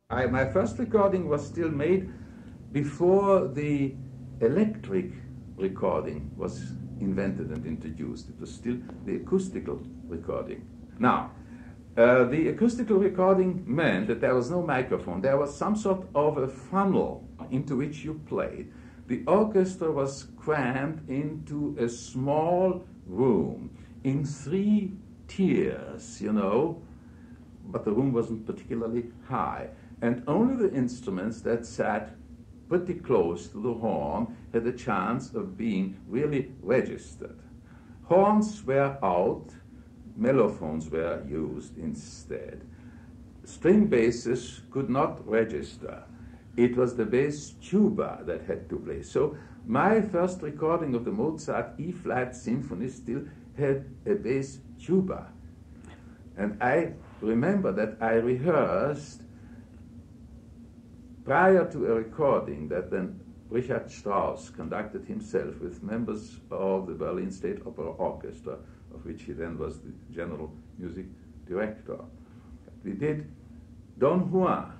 My first recording was still made before the electric recording was invented and introduced. It was still the acoustical recording. Now, the acoustical recording meant that there was no microphone. There was some sort of a funnel into which you played. The orchestra was crammed into a small room in 3 tiers, you know, but the room wasn't particularly high. And only the instruments that sat pretty close to the horn had a chance of being really registered. Horns were out, mellophones were used instead. String basses could not register. It was the bass tuba that had to play. So my first recording of the Mozart E-flat symphony still had a bass tuba. And I remember that I rehearsed prior to a recording that then Richard Strauss conducted himself with members of the Berlin State Opera Orchestra, of which he then was the general music director. We did Don Juan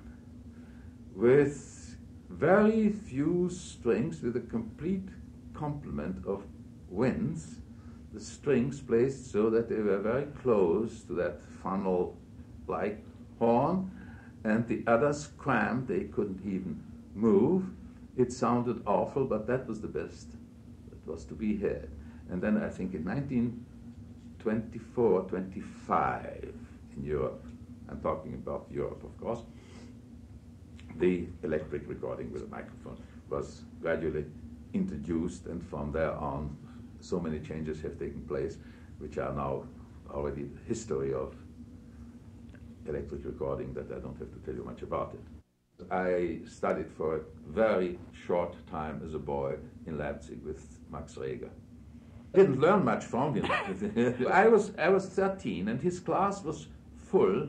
with very few strings, with a complete complement of winds, the strings placed so that they were very close to that funnel-like horn, and the others crammed, they couldn't even move. It sounded awful, but that was the best that was to be had. And then I think in 1924, 25 in Europe, I'm talking about Europe, of course, the electric recording with a microphone was gradually introduced, and from there on, so many changes have taken place, which are now already the history of electric recording, that I don't have to tell you much about it. I studied for a very short time as a boy in Leipzig with Max Reger. Didn't learn much from him. I was 13, and his class was full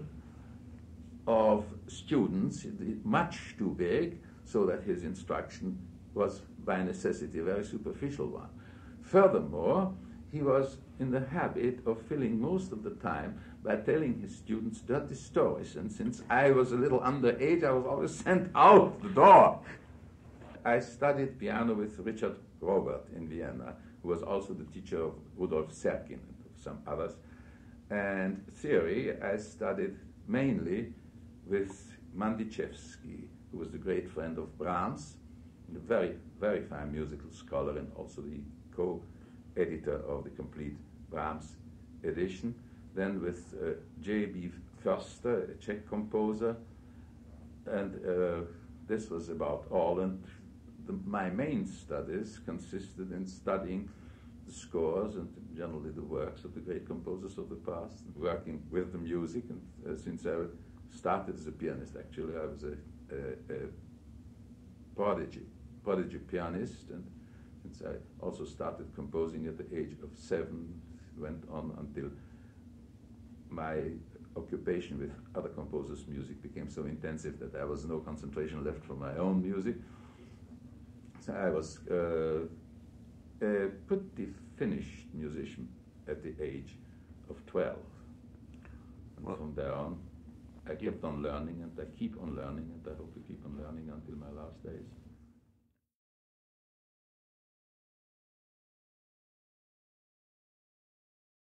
of students, much too big, so that his instruction was by necessity a very superficial one. Furthermore, he was in the habit of filling most of the time by telling his students dirty stories, and since I was a little underage, I was always sent out the door. I studied piano with Richard Robert in Vienna, who was also the teacher of Rudolf Serkin and some others. And theory, I studied mainly with Mandichevsky, who was the great friend of Brahms, and a very, very fine musical scholar, and also the co-editor of the complete Brahms edition. Then with J.B. Förster, a Czech composer, and this was about all. And my main studies consisted in studying the scores and generally the works of the great composers of the past, and working with the music. And since I started as a pianist, actually, I was a prodigy pianist, and since I also started composing at the age of 7, went on until my occupation with other composers' music became so intensive that there was no concentration left for my own music. So I was a pretty finished musician at the age of 12. And from there on, I kept on learning, and I keep on learning, and I hope to keep on learning until my last days.